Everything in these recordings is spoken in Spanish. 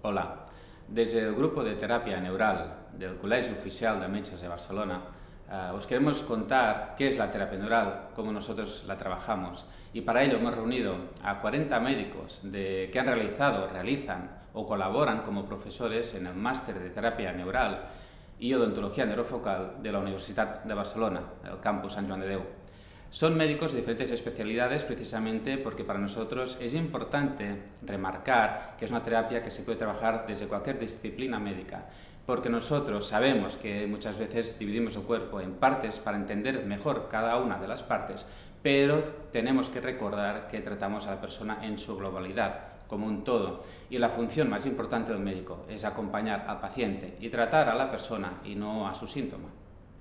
Hola. Desde el grupo de terapia neural del Colegio Oficial de Metges de Barcelona os queremos contar qué es la terapia neural, cómo nosotros la trabajamos, y para ello hemos reunido a 40 médicos que han realizado, realizan o colaboran como profesores en el máster de terapia neural y odontología neurofocal de la Universitat de Barcelona, el campus Sant Joan de Déu. Son médicos de diferentes especialidades precisamente porque para nosotros es importante remarcar que es una terapia que se puede trabajar desde cualquier disciplina médica, porque nosotros sabemos que muchas veces dividimos el cuerpo en partes para entender mejor cada una de las partes, pero tenemos que recordar que tratamos a la persona en su globalidad, como un todo, y la función más importante del médico es acompañar al paciente y tratar a la persona y no a su síntoma.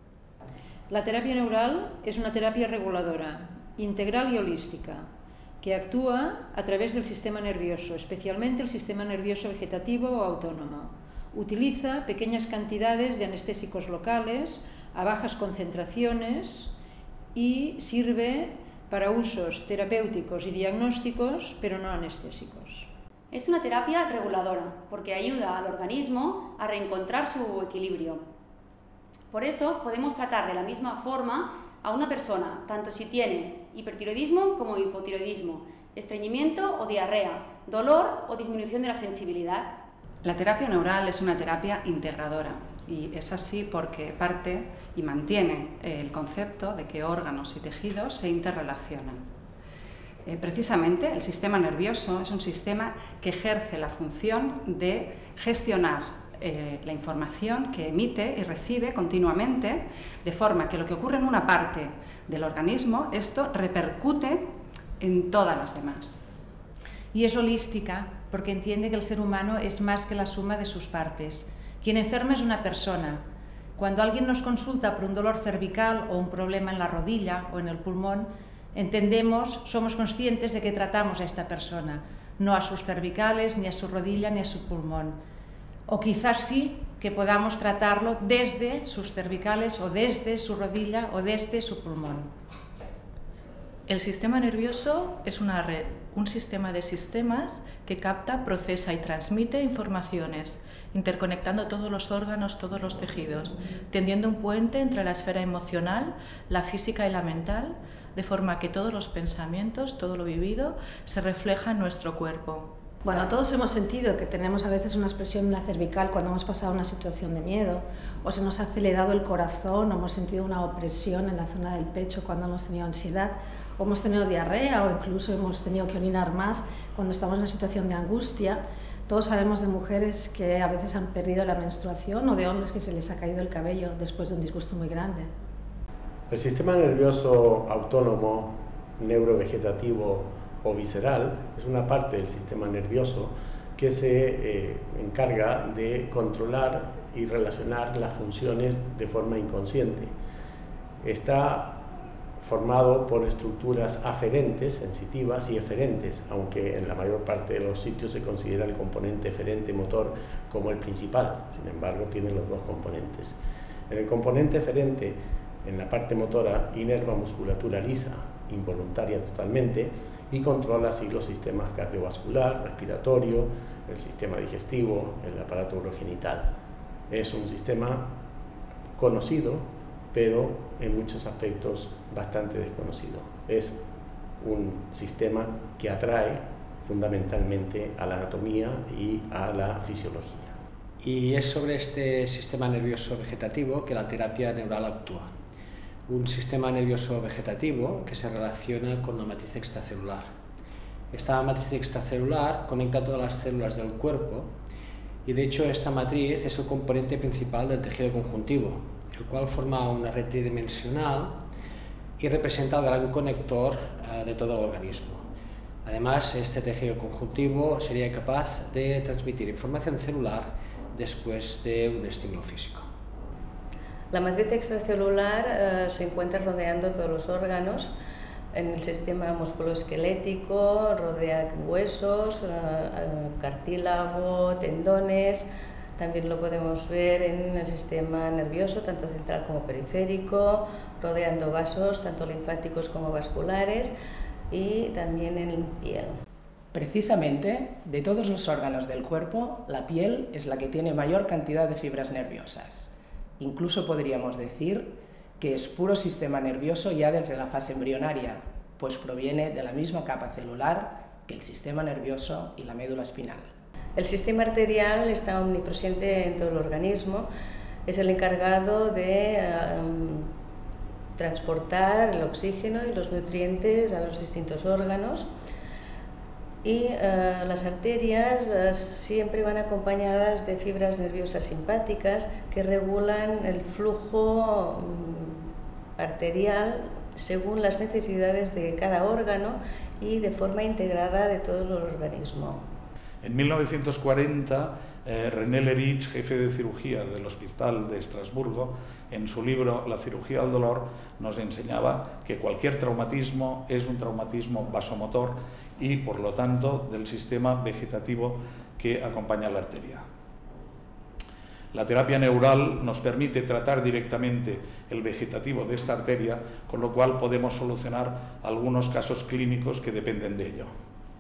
La terapia neural es una terapia reguladora, integral y holística, que actúa a través del sistema nervioso, especialmente el sistema nervioso vegetativo o autónomo. Utiliza pequeñas cantidades de anestésicos locales a bajas concentraciones y sirve para usos terapéuticos y diagnósticos, pero no anestésicos. Es una terapia reguladora porque ayuda al organismo a reencontrar su equilibrio. Por eso podemos tratar de la misma forma a una persona, tanto si tiene hipertiroidismo como hipotiroidismo, estreñimiento o diarrea, dolor o disminución de la sensibilidad. La terapia neural es una terapia integradora y es así porque parte y mantiene el concepto de que órganos y tejidos se interrelacionan. Precisamente el sistema nervioso es un sistema que ejerce la función de gestionar la información que emite y recibe continuamente, de forma que lo que ocurre en una parte del organismo, esto repercute en todas las demás. Y es holística porque entiende que el ser humano es más que la suma de sus partes. Quien enferma es una persona. Cuando alguien nos consulta por un dolor cervical o un problema en la rodilla o en el pulmón, somos conscientes de que tratamos a esta persona, no a sus cervicales, ni a su rodilla, ni a su pulmón. O quizás sí que podamos tratarlo desde sus cervicales o desde su rodilla o desde su pulmón. El sistema nervioso es una red, un sistema de sistemas que capta, procesa y transmite informaciones, interconectando todos los órganos, todos los tejidos, tendiendo un puente entre la esfera emocional, la física y la mental, de forma que todos los pensamientos, todo lo vivido, se refleja en nuestro cuerpo. Bueno, todos hemos sentido que tenemos a veces una expresión en la cervical cuando hemos pasado una situación de miedo, o se nos ha acelerado el corazón, o hemos sentido una opresión en la zona del pecho cuando hemos tenido ansiedad, o hemos tenido diarrea, o incluso hemos tenido que orinar más cuando estamos en una situación de angustia. Todos sabemos de mujeres que a veces han perdido la menstruación, o de hombres que se les ha caído el cabello después de un disgusto muy grande. El sistema nervioso autónomo, neurovegetativo o visceral es una parte del sistema nervioso que se encarga de controlar y relacionar las funciones de forma inconsciente. Está formado por estructuras aferentes, sensitivas y eferentes, aunque en la mayor parte de los sitios se considera el componente eferente motor como el principal, sin embargo tiene los dos componentes. En el componente eferente, en la parte motora, inerva musculatura lisa, involuntaria totalmente, y controla así los sistemas cardiovascular, respiratorio, el sistema digestivo, el aparato urogenital. Es un sistema conocido, pero en muchos aspectos bastante desconocido. Es un sistema que atrae fundamentalmente a la anatomía y a la fisiología. Y es sobre este sistema nervioso vegetativo que la terapia neural actúa. Un sistema nervioso vegetativo que se relaciona con la matriz extracelular. Esta matriz extracelular conecta todas las células del cuerpo y de hecho esta matriz es el componente principal del tejido conjuntivo, el cual forma una red tridimensional y representa el gran conector de todo el organismo. Además, este tejido conjuntivo sería capaz de transmitir información celular después de un estímulo físico. La matriz extracelular se encuentra rodeando todos los órganos en el sistema musculoesquelético, rodea huesos, cartílago, tendones. También lo podemos ver en el sistema nervioso, tanto central como periférico, rodeando vasos, tanto linfáticos como vasculares, y también en piel. Precisamente, de todos los órganos del cuerpo, la piel es la que tiene mayor cantidad de fibras nerviosas. Incluso podríamos decir que es puro sistema nervioso ya desde la fase embrionaria, pues proviene de la misma capa celular que el sistema nervioso y la médula espinal. El sistema arterial está omnipresente en todo el organismo, es el encargado de transportar el oxígeno y los nutrientes a los distintos órganos. Y las arterias siempre van acompañadas de fibras nerviosas simpáticas que regulan el flujo arterial según las necesidades de cada órgano y de forma integrada de todo el organismo. En 1940, René Lerich, jefe de cirugía del Hospital de Estrasburgo, en su libro La cirugía del dolor, nos enseñaba que cualquier traumatismo es un traumatismo vasomotor y, por lo tanto, del sistema vegetativo que acompaña a la arteria. La terapia neural nos permite tratar directamente el vegetativo de esta arteria, con lo cual podemos solucionar algunos casos clínicos que dependen de ello.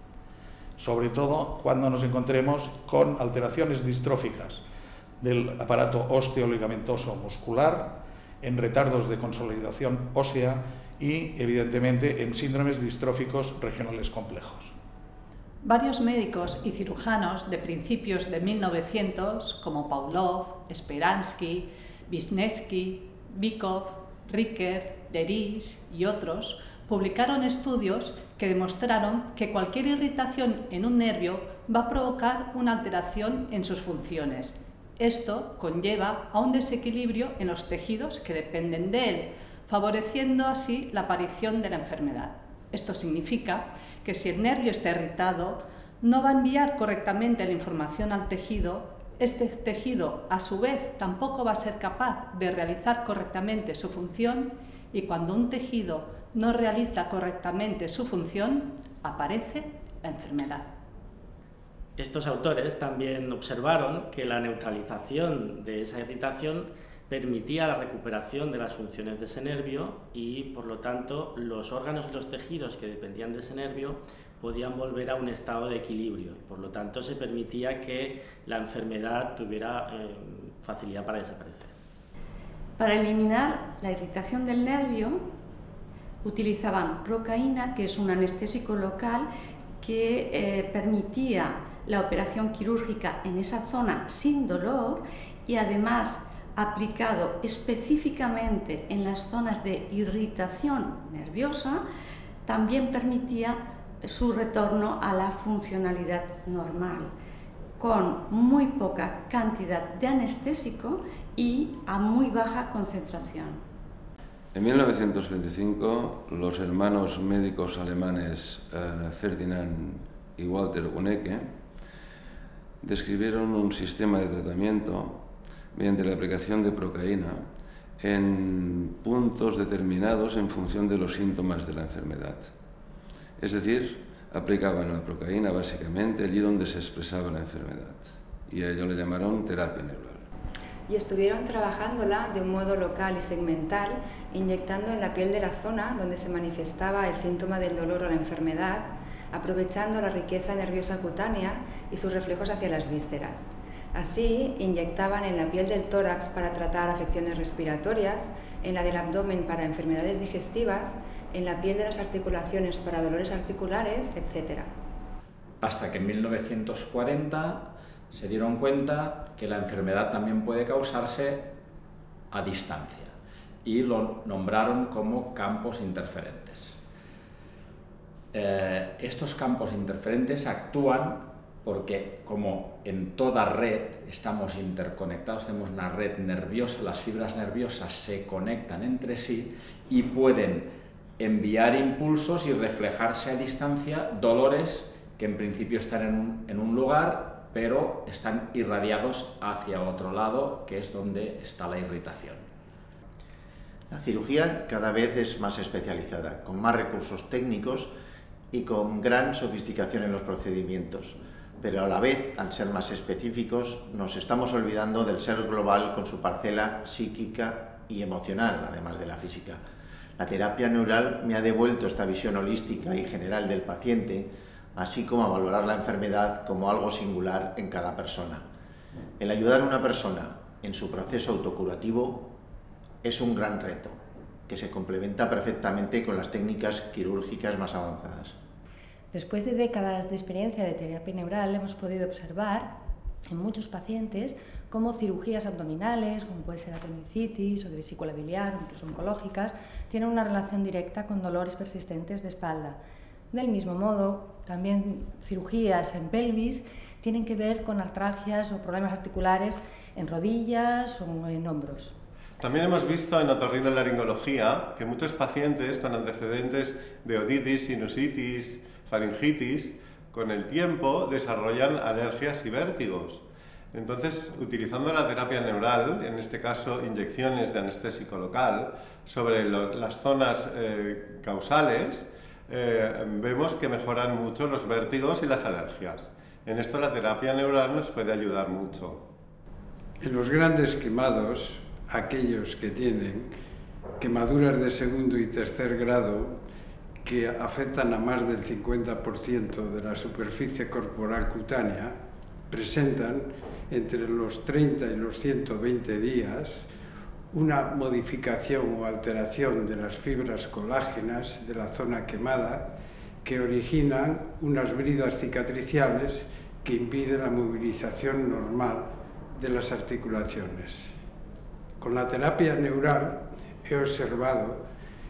Sobre todo cuando nos encontremos con alteraciones distróficas del aparato osteoligamentoso muscular, en retardos de consolidación ósea y, evidentemente, en síndromes distróficos regionales complejos. Varios médicos y cirujanos de principios de 1900, como Pavlov, Speransky, Wisniewski, Bykov, Ricker, Lerich y otros, publicaron estudios que demostraron que cualquier irritación en un nervio va a provocar una alteración en sus funciones. Esto conlleva a un desequilibrio en los tejidos que dependen de él, favoreciendo así la aparición de la enfermedad. Esto significa que si el nervio está irritado, no va a enviar correctamente la información al tejido. Este tejido, a su vez, tampoco va a ser capaz de realizar correctamente su función, y cuando un tejido no realiza correctamente su función, aparece la enfermedad. Estos autores también observaron que la neutralización de esa irritación permitía la recuperación de las funciones de ese nervio y, por lo tanto, los órganos y los tejidos que dependían de ese nervio podían volver a un estado de equilibrio. Por lo tanto, se permitía que la enfermedad tuviera facilidad para desaparecer. Para eliminar la irritación del nervio, utilizaban procaína, que es un anestésico local que permitía la operación quirúrgica en esa zona sin dolor y además aplicado específicamente en las zonas de irritación nerviosa, también permitía su retorno a la funcionalidad normal, con muy poca cantidad de anestésico y a muy baja concentración. En 1925, los hermanos médicos alemanes Ferdinand y Walter Unecke describieron un sistema de tratamiento mediante la aplicación de procaína en puntos determinados en función de los síntomas de la enfermedad. Es decir, aplicaban la procaína básicamente allí donde se expresaba la enfermedad, y a ello le llamaron terapia neural. Y estuvieron trabajándola de un modo local y segmental, inyectando en la piel de la zona donde se manifestaba el síntoma del dolor o la enfermedad, aprovechando la riqueza nerviosa cutánea y sus reflejos hacia las vísceras. Así, inyectaban en la piel del tórax para tratar afecciones respiratorias, en la del abdomen para enfermedades digestivas, en la piel de las articulaciones para dolores articulares, etc. Hasta que en 1940 se dieron cuenta que la enfermedad también puede causarse a distancia y lo nombraron como campos interferentes. Estos campos interferentes actúan porque, como en toda red estamos interconectados, tenemos una red nerviosa, las fibras nerviosas se conectan entre sí y pueden enviar impulsos y reflejarse a distancia dolores que en principio están en un lugar, pero están irradiados hacia otro lado, que es donde está la irritación. La cirugía cada vez es más especializada, con más recursos técnicos y con gran sofisticación en los procedimientos, pero a la vez, al ser más específicos, nos estamos olvidando del ser global con su parcela psíquica y emocional, además de la física. La terapia neural me ha devuelto esta visión holística y general del paciente, así como a valorar la enfermedad como algo singular en cada persona. El ayudar a una persona en su proceso autocurativo es un gran reto, que se complementa perfectamente con las técnicas quirúrgicas más avanzadas. Después de décadas de experiencia de terapia neural, hemos podido observar en muchos pacientes cómo cirugías abdominales, como puede ser apendicitis o de vesícula biliar o incluso oncológicas, tienen una relación directa con dolores persistentes de espalda. Del mismo modo, también cirugías en pelvis tienen que ver con artralgias o problemas articulares en rodillas o en hombros. También hemos visto en otorrinolaringología que muchos pacientes con antecedentes de otitis, sinusitis, faringitis, con el tiempo desarrollan alergias y vértigos. Entonces, utilizando la terapia neural, en este caso inyecciones de anestésico local, sobre las zonas causales, vemos que mejoran mucho los vértigos y las alergias. En esto la terapia neural nos puede ayudar mucho. En los grandes quemados, aquellos que tienen quemaduras de segundo y tercer grado que afectan a más del 50% de la superficie corporal cutánea, presentan entre los 30 y los 120 días una modificación o alteración de las fibras colágenas de la zona quemada que originan unas bridas cicatriciales que impiden la movilización normal de las articulaciones. Con la terapia neural he observado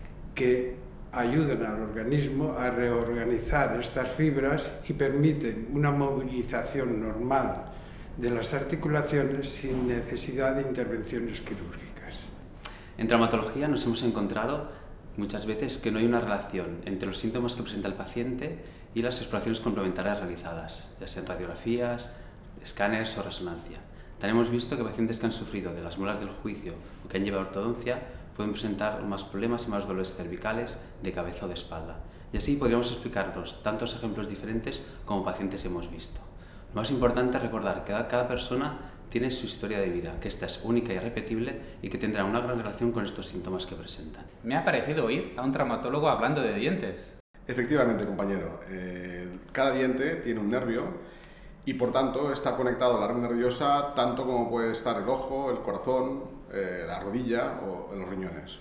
que ayudan al organismo a reorganizar estas fibras y permiten una movilización normal de las articulaciones sin necesidad de intervenciones quirúrgicas. En traumatología nos hemos encontrado muchas veces que no hay una relación entre los síntomas que presenta el paciente y las exploraciones complementarias realizadas, ya sean radiografías, escáneres o resonancia. También hemos visto que pacientes que han sufrido de las muelas del juicio o que han llevado ortodoncia pueden presentar más problemas y más dolores cervicales de cabeza o de espalda. Y así podríamos explicarnos tantos ejemplos diferentes como pacientes hemos visto. Lo más importante es recordar que cada persona tiene su historia de vida, que esta es única y repetible y que tendrá una gran relación con estos síntomas que presentan. Me ha parecido oír a un traumatólogo hablando de dientes. Efectivamente, compañero. Cada diente tiene un nervio y por tanto está conectado a la red nerviosa tanto como puede estar el ojo, el corazón, la rodilla o los riñones.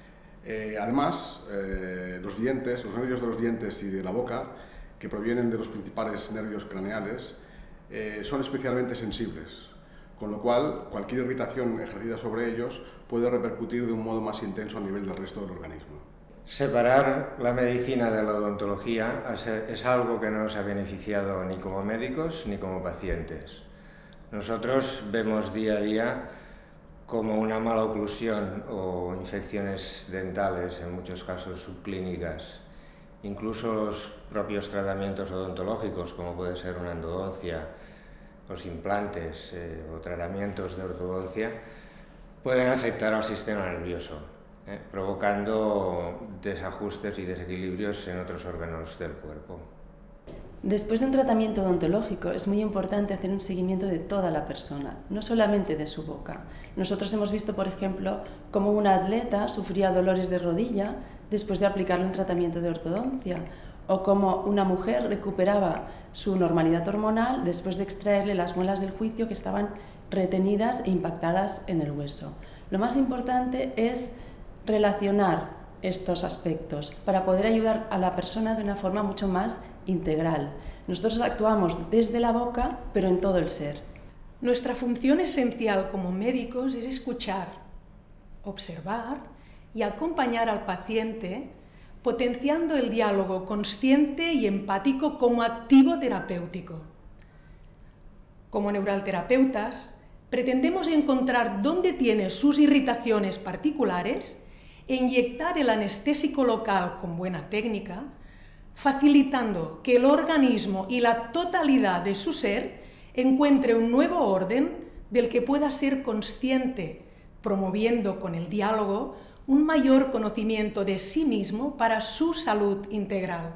Además, los nervios de los dientes y de la boca, que provienen de los principales nervios craneales, son especialmente sensibles, con lo cual cualquier irritación ejercida sobre ellos puede repercutir de un modo más intenso a nivel del resto del organismo. Separar la medicina de la odontología es algo que no nos ha beneficiado ni como médicos ni como pacientes. Nosotros vemos día a día como una mala oclusión o infecciones dentales, en muchos casos subclínicas, incluso los propios tratamientos odontológicos, como puede ser una endodoncia, los implantes o tratamientos de ortodoncia, pueden afectar al sistema nervioso, provocando desajustes y desequilibrios en otros órganos del cuerpo. Después de un tratamiento odontológico es muy importante hacer un seguimiento de toda la persona, no solamente de su boca. Nosotros hemos visto, por ejemplo, cómo una atleta sufría dolores de rodilla después de aplicarle un tratamiento de ortodoncia, o cómo una mujer recuperaba su normalidad hormonal después de extraerle las muelas del juicio que estaban retenidas e impactadas en el hueso. Lo más importante es relacionar estos aspectos para poder ayudar a la persona de una forma mucho más integral. Nosotros actuamos desde la boca, pero en todo el ser. Nuestra función esencial como médicos es escuchar, observar y acompañar al paciente, potenciando el diálogo consciente y empático como activo terapéutico. Como neuralterapeutas, pretendemos encontrar dónde tiene sus irritaciones particulares e inyectar el anestésico local con buena técnica, facilitando que el organismo y la totalidad de su ser encuentre un nuevo orden del que pueda ser consciente, promoviendo con el diálogo un mayor conocimiento de sí mismo para su salud integral.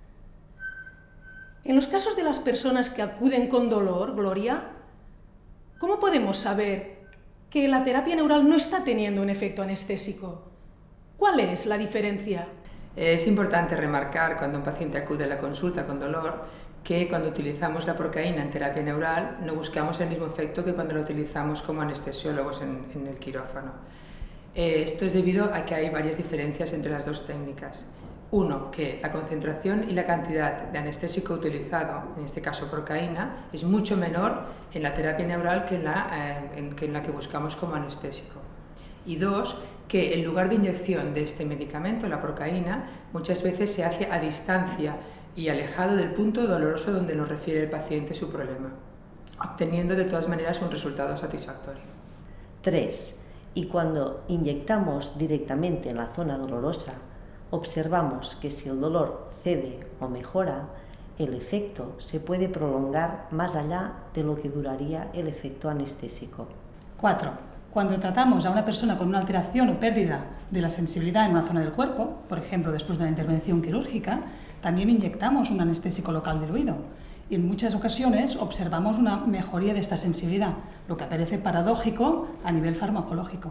En los casos de las personas que acuden con dolor, Gloria, ¿cómo podemos saber que la terapia neural no está teniendo un efecto anestésico? ¿Cuál es la diferencia? Es importante remarcar cuando un paciente acude a la consulta con dolor que cuando utilizamos la procaína en terapia neural no buscamos el mismo efecto que cuando lo utilizamos como anestesiólogos en el quirófano. Esto es debido a que hay varias diferencias entre las dos técnicas. Uno, que la concentración y la cantidad de anestésico utilizado, en este caso procaína, es mucho menor en la terapia neural que en la que buscamos como anestésico. Y dos, que el lugar de inyección de este medicamento, la procaína, muchas veces se hace a distancia y alejado del punto doloroso donde nos refiere el paciente su problema, obteniendo de todas maneras un resultado satisfactorio. 3. Y cuando inyectamos directamente en la zona dolorosa, observamos que si el dolor cede o mejora, el efecto se puede prolongar más allá de lo que duraría el efecto anestésico. 4. Cuando tratamos a una persona con una alteración o pérdida de la sensibilidad en una zona del cuerpo, por ejemplo después de la intervención quirúrgica, también inyectamos un anestésico local del oído. Y en muchas ocasiones observamos una mejoría de esta sensibilidad, lo que parece paradójico a nivel farmacológico.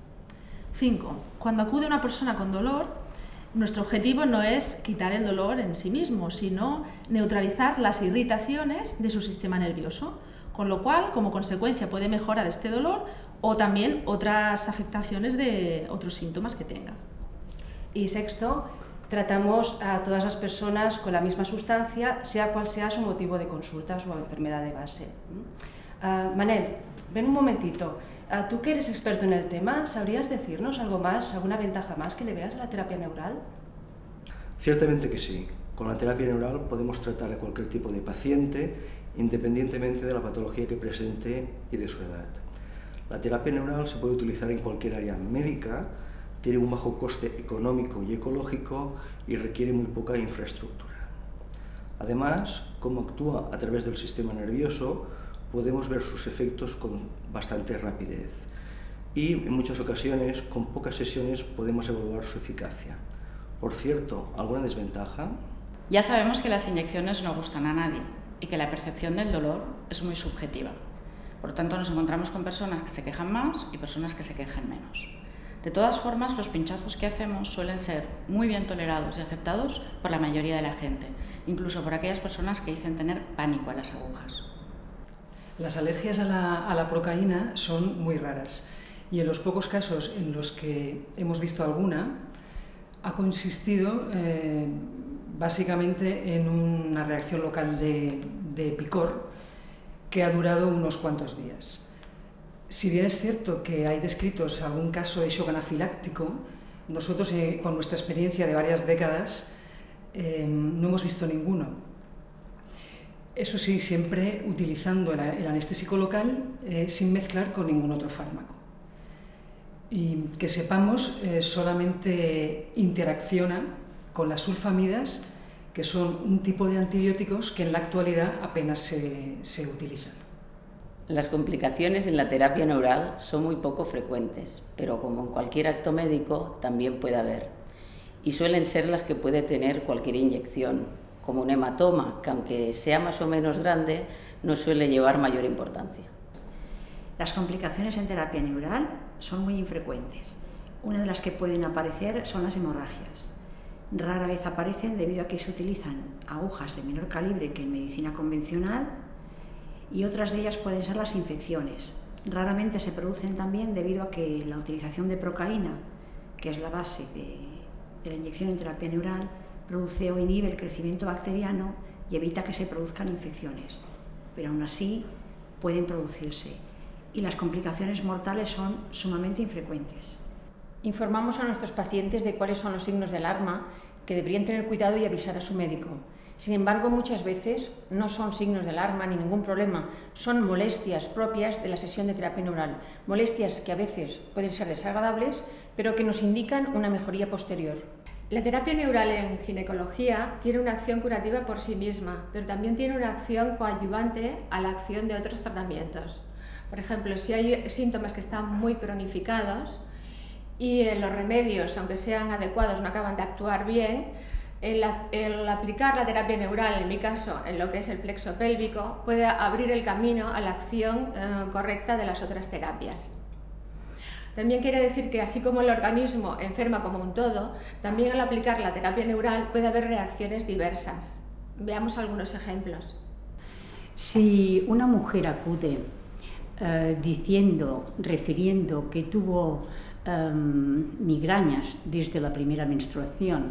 5. Cuando acude una persona con dolor, nuestro objetivo no es quitar el dolor en sí mismo, sino neutralizar las irritaciones de su sistema nervioso, con lo cual, como consecuencia, puede mejorar este dolor o también otras afectaciones de otros síntomas que tenga. Y 6. Tratamos a todas las personas con la misma sustancia, sea cual sea su motivo de consulta o su enfermedad de base. Manel, ven un momentito. Tú que eres experto en el tema, ¿sabrías decirnos algo más, alguna ventaja más que le veas a la terapia neural? Ciertamente que sí. Con la terapia neural podemos tratar a cualquier tipo de paciente, independientemente de la patología que presente y de su edad. La terapia neural se puede utilizar en cualquier área médica, tiene un bajo coste económico y ecológico y requiere muy poca infraestructura. Además, como actúa a través del sistema nervioso, podemos ver sus efectos con bastante rapidez y en muchas ocasiones, con pocas sesiones, podemos evaluar su eficacia. Por cierto, ¿alguna desventaja? Ya sabemos que las inyecciones no gustan a nadie y que la percepción del dolor es muy subjetiva. Por lo tanto, nos encontramos con personas que se quejan más y personas que se quejan menos. De todas formas, los pinchazos que hacemos suelen ser muy bien tolerados y aceptados por la mayoría de la gente, incluso por aquellas personas que dicen tener pánico a las agujas. Las alergias a la procaína son muy raras y en los pocos casos en los que hemos visto alguna ha consistido básicamente en una reacción local de picor que ha durado unos cuantos días. Si bien es cierto que hay descritos algún caso de shock anafiláctico, nosotros con nuestra experiencia de varias décadas no hemos visto ninguno. Eso sí, siempre utilizando el anestésico local sin mezclar con ningún otro fármaco. Y que sepamos, solamente interacciona con las sulfamidas, que son un tipo de antibióticos que en la actualidad apenas se utilizan. Las complicaciones en la terapia neural son muy poco frecuentes, pero como en cualquier acto médico también puede haber. Y suelen ser las que puede tener cualquier inyección, como un hematoma, que aunque sea más o menos grande, no suele llevar mayor importancia. Las complicaciones en terapia neural son muy infrecuentes. Una de las que pueden aparecer son las hemorragias. Rara vez aparecen debido a que se utilizan agujas de menor calibre que en medicina convencional y otras de ellas pueden ser las infecciones. Raramente se producen también debido a que la utilización de procaína, que es la base de la inyección en terapia neural, produce o inhibe el crecimiento bacteriano y evita que se produzcan infecciones. Pero aún así pueden producirse y las complicaciones mortales son sumamente infrecuentes. Informamos a nuestros pacientes de cuáles son los signos de alarma, que deberían tener cuidado y avisar a su médico. Sin embargo, muchas veces no son signos de alarma ni ningún problema, son molestias propias de la sesión de terapia neural, molestias que a veces pueden ser desagradables, pero que nos indican una mejoría posterior. La terapia neural en ginecología tiene una acción curativa por sí misma, pero también tiene una acción coadyuvante a la acción de otros tratamientos. Por ejemplo, si hay síntomas que están muy cronificados y los remedios, aunque sean adecuados, no acaban de actuar bien, el aplicar la terapia neural, en mi caso, en lo que es el plexo pélvico, puede abrir el camino a la acción correcta de las otras terapias. También quiere decir que así como el organismo enferma como un todo, también al aplicar la terapia neural puede haber reacciones diversas. Veamos algunos ejemplos. Si una mujer acude refiriendo que tuvo migrañas desde la primera menstruación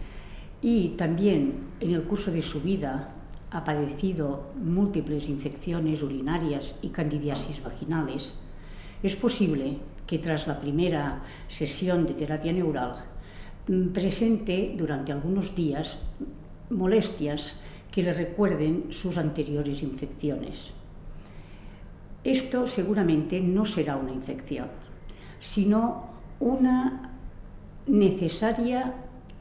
y también en el curso de su vida ha padecido múltiples infecciones urinarias y candidiasis vaginales, es posible que tras la primera sesión de terapia neural presente durante algunos días molestias que le recuerden sus anteriores infecciones. Esto seguramente no será una infección, sino una necesaria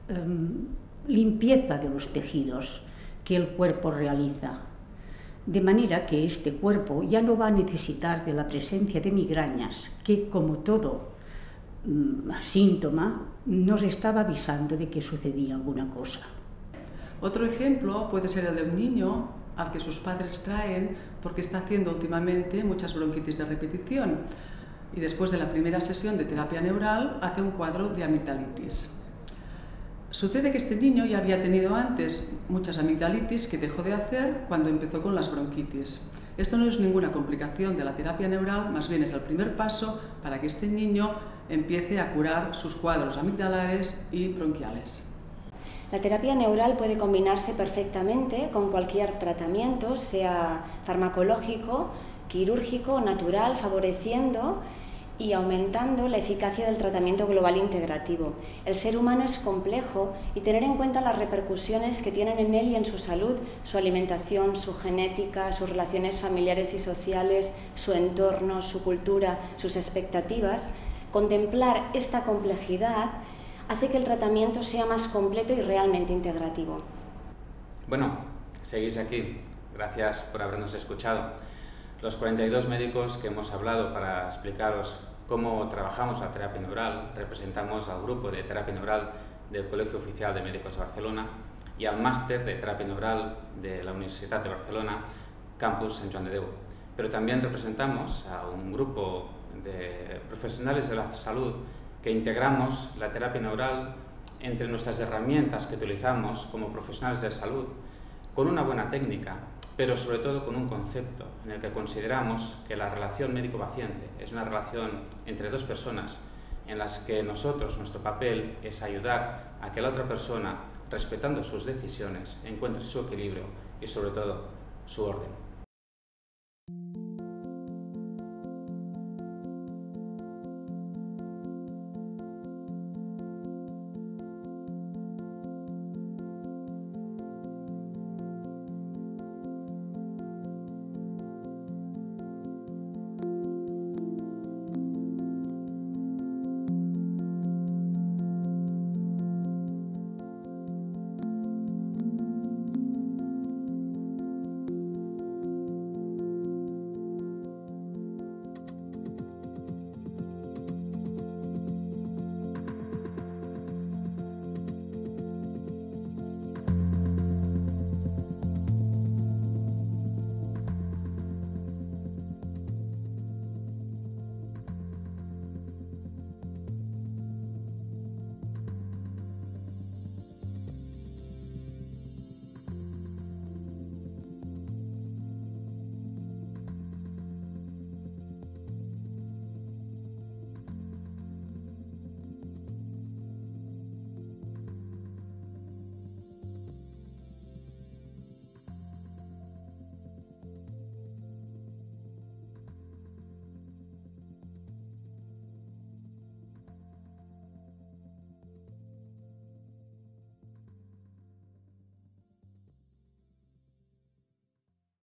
limpieza de los tejidos que el cuerpo realiza, de manera que este cuerpo ya no va a necesitar de la presencia de migrañas, que como todo síntoma nos estaba avisando de que sucedía alguna cosa. Otro ejemplo puede ser el de un niño al que sus padres traen porque está haciendo últimamente muchas bronquitis de repetición y después de la primera sesión de terapia neural hace un cuadro de amigdalitis. Sucede que este niño ya había tenido antes muchas amigdalitis que dejó de hacer cuando empezó con las bronquitis. Esto no es ninguna complicación de la terapia neural, más bien es el primer paso para que este niño empiece a curar sus cuadros amigdalares y bronquiales. La terapia neural puede combinarse perfectamente con cualquier tratamiento, sea farmacológico, quirúrgico o natural, favoreciendo y aumentando la eficacia del tratamiento global integrativo. El ser humano es complejo y tener en cuenta las repercusiones que tienen en él y en su salud, su alimentación, su genética, sus relaciones familiares y sociales, su entorno, su cultura, sus expectativas, contemplar esta complejidad hace que el tratamiento sea más completo y realmente integrativo. Bueno, seguís aquí. Gracias por habernos escuchado. Los 42 médicos que hemos hablado para explicaros cómo trabajamos la terapia neural, representamos al grupo de terapia neural del Colegio Oficial de Médicos de Barcelona y al máster de terapia neural de la Universitat de Barcelona, Campus Sant Joan de Déu. Pero también representamos a un grupo de profesionales de la salud que integramos la terapia neural entre nuestras herramientas que utilizamos como profesionales de salud, con una buena técnica, pero sobre todo con un concepto en el que consideramos que la relación médico-paciente es una relación entre dos personas en las que nosotros, nuestro papel es ayudar a que la otra persona, respetando sus decisiones, encuentre su equilibrio y sobre todo su orden.